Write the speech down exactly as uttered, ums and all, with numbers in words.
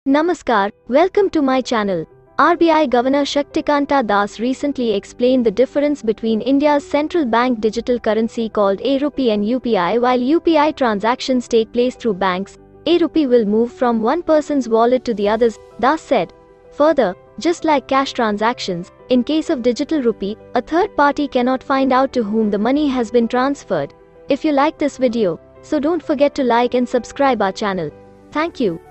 Namaskar, welcome to my channel. R B I Governor Shaktikanta Das recently explained the difference between India's central bank digital currency called a rupee and U P I. While U P I transactions take place through banks, a rupee will move from one person's wallet to the others, Das said. Further, just like cash transactions, in case of digital rupee, a third party cannot find out to whom the money has been transferred. If you like this video, so don't forget to like and subscribe our channel. Thank you.